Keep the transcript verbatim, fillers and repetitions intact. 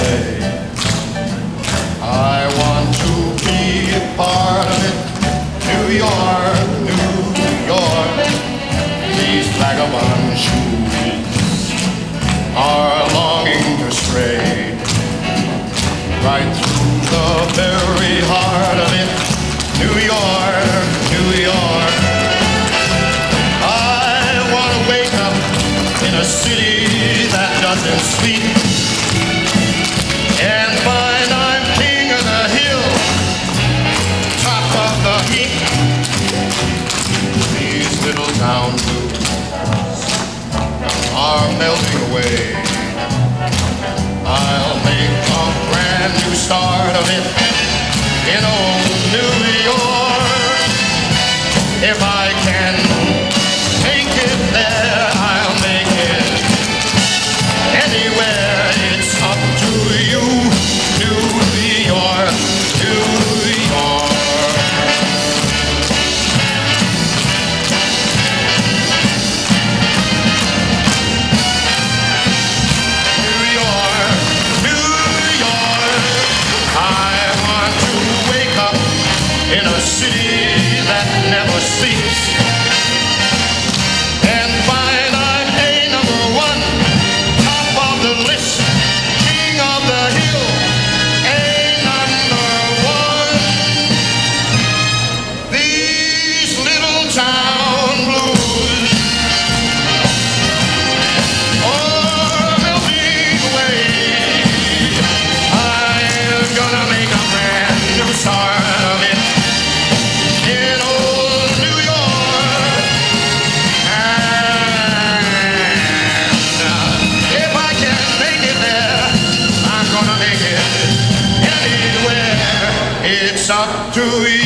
say. I want to be a part of it. New York, New York, these vagabond shoes are longing to stray right through the very heart of it. New York, New York, I want to wake up in a city that doesn't sleep and find I'm king of the hill, top of the heap. These little town blues are melting away. I'll make a brand new start of it in old New York. If I can make it there, I'll make it anywhere. It's up to you, New York, New York. New York, New York, I want to wake up in a city that never sleeps and find I'm a number one, top of the list, king of the hill, a number one. These little town blues are melting away. I'm gonna make a brand new start of it in old New York. And uh, if I can make it there, I'm gonna make it anywhere. It's up to you.